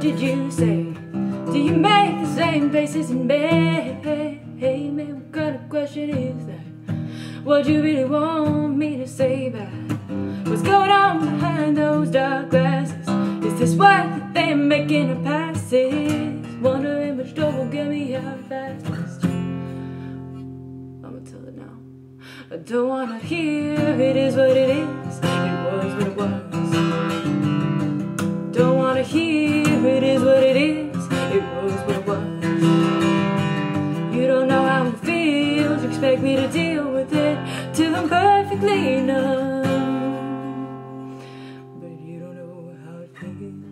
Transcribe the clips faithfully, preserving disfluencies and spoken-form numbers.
did you say? Do you make the same faces in bed? Hey man, what kind of question is that? What you really want me to say back? What's going on behind those dark glasses? Is this what they're making a passes? Wondering which door will get me out fastest. I'ma tell it now. I don't wanna hear it is what it is. It was what it was. Don't wanna hear it is what it is. It was what it was. You don't know how it feels. You expect me to deal with it till I'm perfectly numb. But you don't know how it feels.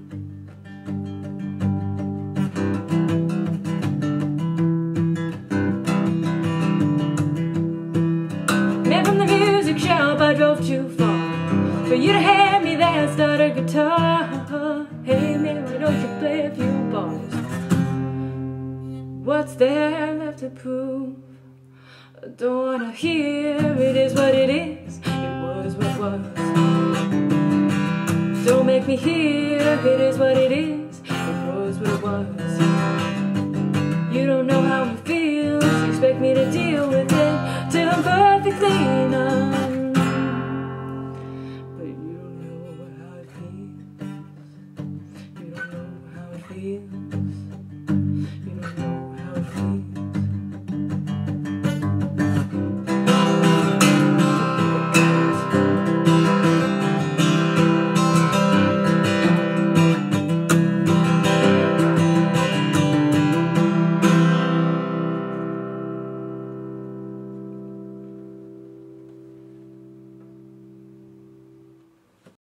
Man, from the music shop I drove too far for you to hand me that starter guitar. Hey man, why don't you play a few bars? What's there left to prove? I don't wanna hear it is what it is. It was what was. Don't make me hear it is what it is.